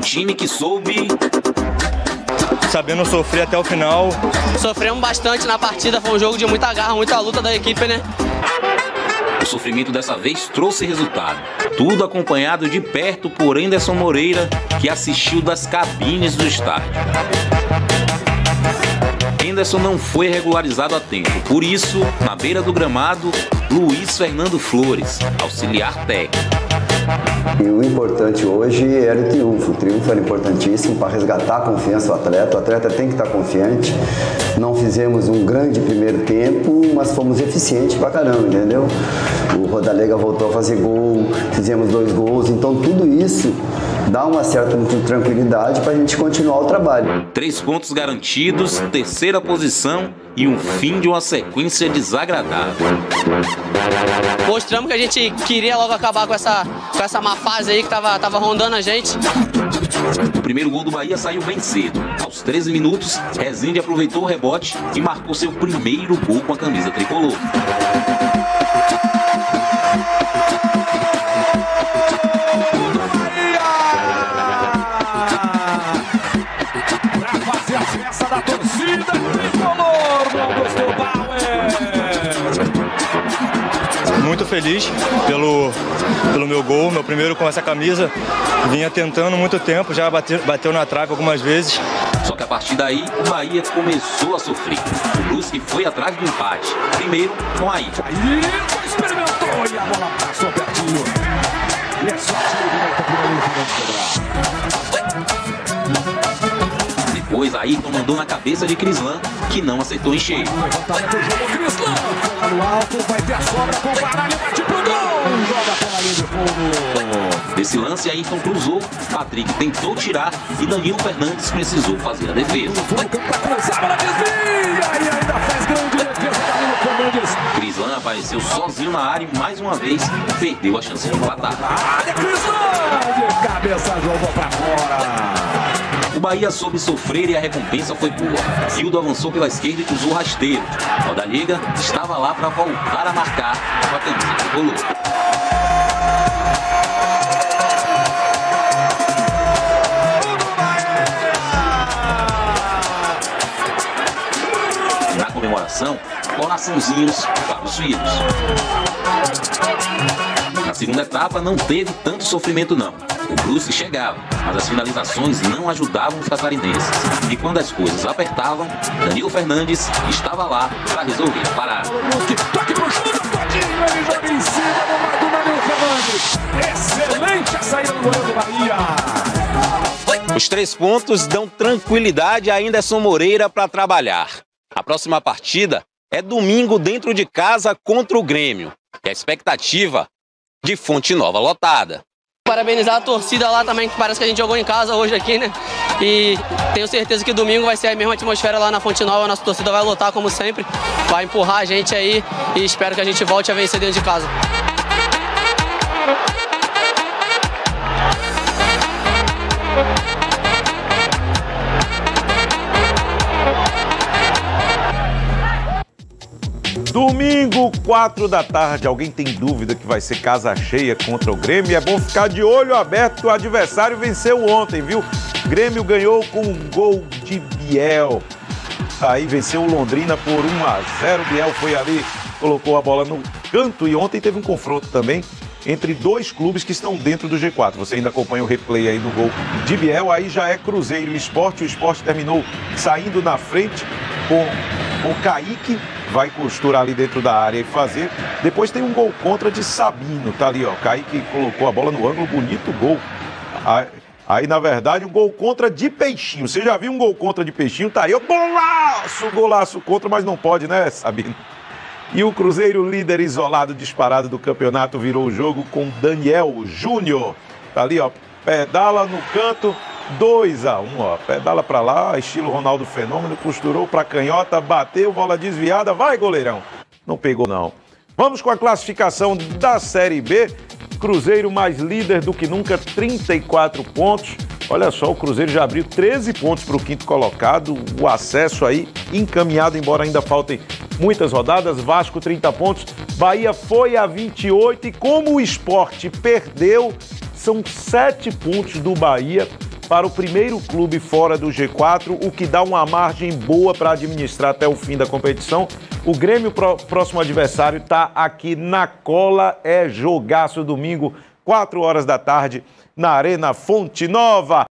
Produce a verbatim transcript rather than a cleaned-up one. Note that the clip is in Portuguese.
time que soube... sabendo sofrer até o final. Sofremos bastante na partida, foi um jogo de muita garra, muita luta da equipe, né? O sofrimento dessa vez trouxe resultado. Tudo acompanhado de perto por Anderson Moreira, que assistiu das cabines do estádio. Anderson não foi regularizado a tempo, por isso, na beira do gramado, Luiz Fernando Flores, auxiliar técnico. E o importante hoje era o triunfo. O triunfo era importantíssimo para resgatar a confiança do atleta. O atleta tem que estar confiante. Não fizemos um grande primeiro tempo, mas fomos eficientes pra caramba, entendeu? O Rodalega voltou a fazer gol, fizemos dois gols. Então tudo isso dá uma certa tranquilidade para a gente continuar o trabalho. Três pontos garantidos, terceira posição e um fim de uma sequência desagradável. Mostramos que a gente queria logo acabar com essa, com essa má fase aí que tava, tava rondando a gente. O primeiro gol do Bahia saiu bem cedo. Aos treze minutos, Rezende aproveitou o rebote e marcou seu primeiro gol com a camisa tricolor. Pra fazer a festa da torcida tricolor, Augusto Bauer. Muito feliz pelo, pelo meu gol, meu primeiro com essa camisa. Vinha tentando muito tempo, já bateu, bateu na trave algumas vezes. Só que a partir daí, o Bahia começou a sofrer. O Brusque foi atrás do empate. Primeiro com a Ita. Aí, experimentou e a bola passou pertinho. E é só tiro direito por aí. Depois, Ayrton mandou na cabeça de Crislan, que não acertou em cheio. Levantamento, jogou Crislan. Lá no alto, vai ter a sobra com o Baralho, bate pro gol. Joga pela linha de fundo. Desse lance, Ayrton cruzou, Patrick tentou tirar e Danilo Fernandes precisou fazer a defesa. Foi pra cruzar, bola desvia e ainda faz grande defesa Danilo Fernandes. Crislan apareceu sozinho na área e mais uma vez perdeu a chance de empatar. Área, Crislan de cabeça jogou pra fora. O Bahia soube sofrer e a recompensa foi boa. Zildo avançou pela esquerda e cruzou rasteiro. O Rodalega estava lá para voltar a marcar com a camisa tricolor. Na comemoração, coraçãozinhos para os filhos. Na segunda etapa não teve tanto sofrimento não. O Brusque chegava, mas as finalizações não ajudavam os catarinenses. E quando as coisas apertavam, Danilo Fernandes estava lá para resolver a parada. Toque pro Júnior, todinho, ele joga em cima do Danilo Fernandes. Excelente a saída do goleiro do Bahia. Os três pontos dão tranquilidade a Anderson Moreira para trabalhar. A próxima partida é domingo dentro de casa contra o Grêmio. E a expectativa de Fonte Nova lotada. Parabenizar a torcida lá também, que parece que a gente jogou em casa hoje aqui, né? E tenho certeza que domingo vai ser a mesma atmosfera lá na Fonte Nova. A nossa torcida vai lotar como sempre, vai empurrar a gente aí e espero que a gente volte a vencer dentro de casa. Domingo, quatro da tarde. Alguém tem dúvida que vai ser casa cheia contra o Grêmio? É bom ficar de olho aberto que o adversário venceu ontem, viu? Grêmio ganhou com um gol de Biel. Aí venceu o Londrina por um a zero. Biel foi ali, colocou a bola no canto e ontem teve um confronto também entre dois clubes que estão dentro do G quatro. Você ainda acompanha o replay aí do gol de Biel. Aí já é Cruzeiro e Sport. O Sport terminou saindo na frente com o Kaique. Vai costurar ali dentro da área e fazer. Depois tem um gol contra de Sabino, tá ali, ó. Kaique colocou a bola no ângulo, bonito gol. Aí, aí, na verdade, um gol contra de Peixinho. Você já viu um gol contra de Peixinho? Tá aí, ó, golaço, golaço contra, mas não pode, né, Sabino? E o Cruzeiro, líder isolado, disparado do campeonato, virou o jogo com Daniel Júnior. Tá ali, ó, pedala no canto. dois a um, ó, pedala pra lá, estilo Ronaldo Fenômeno, costurou pra canhota, bateu, bola desviada, vai goleirão. Não pegou não. Vamos com a classificação da Série B. Cruzeiro mais líder do que nunca, trinta e quatro pontos. Olha só, o Cruzeiro já abriu treze pontos para o quinto colocado, o acesso aí encaminhado, embora ainda faltem muitas rodadas. Vasco, trinta pontos, Bahia foi a vinte e oito e como o Sport perdeu, são sete pontos do Bahia para o primeiro clube fora do G quatro, o que dá uma margem boa para administrar até o fim da competição. O Grêmio, próximo adversário, está aqui na cola, é jogaço domingo, quatro horas da tarde, na Arena Fonte Nova.